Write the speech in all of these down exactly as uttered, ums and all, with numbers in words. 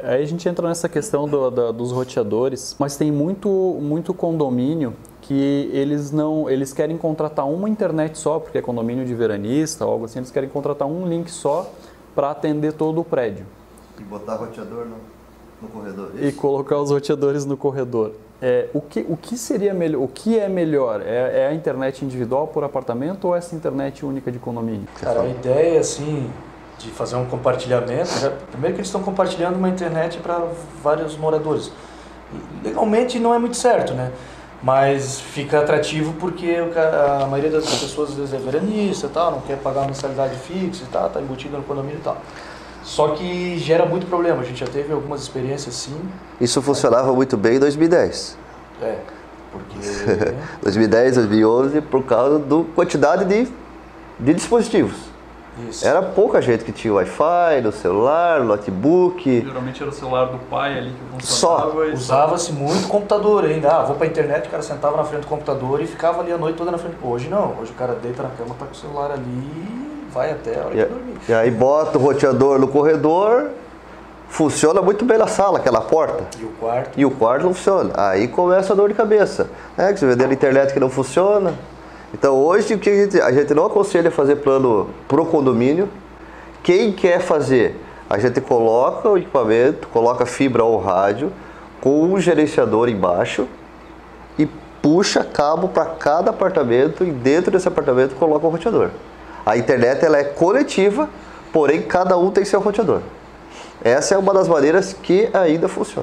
aí a gente entra nessa questão do, da, dos roteadores, mas tem muito, muito condomínio que eles não, eles querem contratar uma internet só, porque é condomínio de veranista ou algo assim, eles querem contratar um link só para atender todo o prédio. E botar roteador no, no corredor. Isso? E colocar os roteadores no corredor. É, o, que, o que seria melhor? O que é melhor? É, é a internet individual por apartamento ou essa internet única de condomínio? Cara, a ideia assim de fazer um compartilhamento, já, primeiro que eles estão compartilhando uma internet para vários moradores. E, legalmente não é muito certo, né? Mas fica atrativo porque a maioria das pessoas às vezes é veranista e tal, não quer pagar uma mensalidade fixa e tal, está embutido no condomínio e tal. Só que gera muito problema, a gente já teve algumas experiências assim. Isso funcionava muito bem em dois mil e dez. É, porque... dois mil e dez, dois mil e onze, por causa da quantidade de, de dispositivos. Isso. Era pouca gente que tinha Wi-Fi, no celular, no notebook. Geralmente era o celular do pai ali que funcionava. Só. Usava-se muito computador ainda. Ah, vou pra internet, o cara sentava na frente do computador e ficava ali a noite toda na frente. Hoje não, hoje o cara deita na cama, tá com o celular ali e vai até a hora e, de dormir. E aí bota o roteador no corredor, funciona muito bem na sala, aquela porta. E o quarto? E o quarto não funciona. Aí começa a dor de cabeça. É, que você vê na internet que não funciona. Então hoje o que a gente, a gente não aconselha fazer plano pro condomínio. Quem quer fazer, a gente coloca o equipamento, coloca fibra ou rádio com um gerenciador embaixo e puxa cabo para cada apartamento e dentro desse apartamento coloca o roteador. A internet ela é coletiva, porém cada um tem seu roteador. Essa é uma das maneiras que ainda funciona.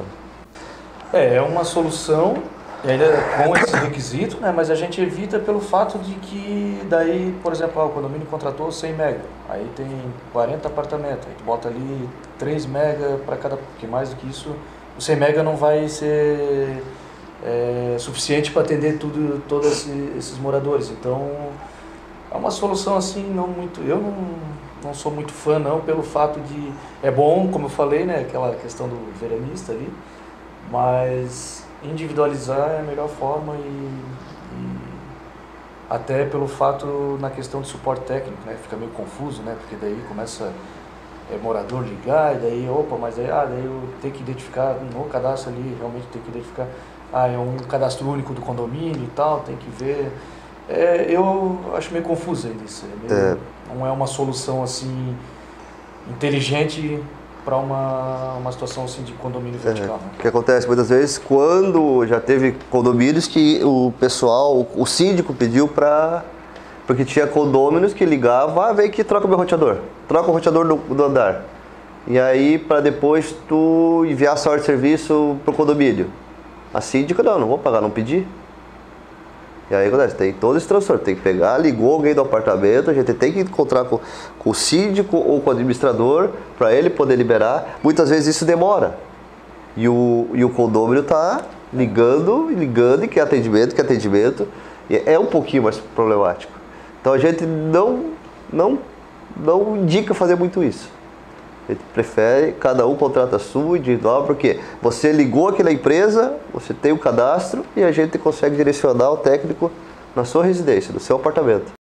É, é uma solução ainda com esse requisito, né? Mas a gente evita pelo fato de que daí, por exemplo, ah, o condomínio contratou cem mega, aí tem quarenta apartamentos, aí tu bota ali três mega para cada, porque mais do que isso, o cem mega não vai ser é, suficiente para atender tudo, todos esse, esses moradores. Então é uma solução assim, não muito, eu não, não sou muito fã não, pelo fato de, é bom, como eu falei, né, aquela questão do veranista ali, mas individualizar é a melhor forma e, e até pelo fato na questão de suporte técnico, né, fica meio confuso, né, porque daí começa é, morador ligar e daí, opa, mas aí, ah, daí eu tenho que identificar no cadastro ali, realmente tem que identificar, ah, é um cadastro único do condomínio e tal, tem que ver, é, eu acho meio confuso ainda isso, é meio, é. Não é uma solução assim inteligente para uma, uma situação assim de condomínio vertical. É, né? O que acontece muitas vezes quando já teve condomínios que o pessoal, o síndico pediu para... Porque tinha condôminos que ligavam, ah, vem aqui, troca o meu roteador, troca o roteador do, do andar. E aí para depois tu enviar a sorte de serviço para o condomínio. A síndica, não, não vou pagar, não pedi. E aí acontece, tem todo esse transtorno, tem que pegar, ligou alguém do apartamento, a gente tem que encontrar com, com o síndico ou com o administrador para ele poder liberar. Muitas vezes isso demora. E o, e o condômino está ligando, ligando e quer atendimento, quer atendimento. E é um pouquinho mais problemático. Então a gente não, não, não indica fazer muito isso. A gente prefere, cada um contrata a sua individual, porque você ligou aqui na empresa, você tem o cadastro e a gente consegue direcionar o técnico na sua residência, no seu apartamento.